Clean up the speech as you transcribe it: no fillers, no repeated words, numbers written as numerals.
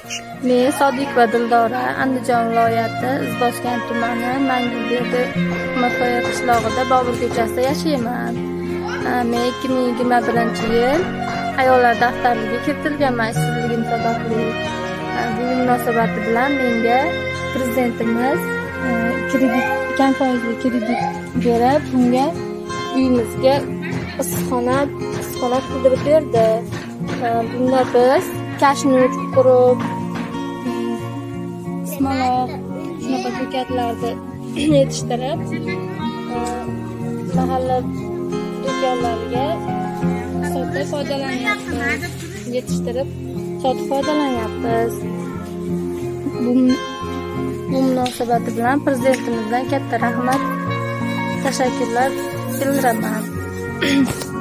Men Sodiqova Dildora, Andijon viloyati Izboskan tumani Manguberdi Humatxo'ya qishlog'ida Bobur ko'chasida yashayman. Men 2021-yil ayollar daftariga kiritilganman ishsizligim sababli. Bu munosabati bilan menga prezidentimiz kam foizli kredit berib, bunga uyimizga issiqxona qurdirib berdi. Bunda biz kashnut, quruq, ismaloq shunaqa ko'katlarni yetishtirib mahalla do'konlariga sotib foydalanyapmiz. Yetishtirib sotib foydalanyapmiz. Bu munosabati bilan prezidentimizdan katta rahmat, tashakkurlar bildiraman.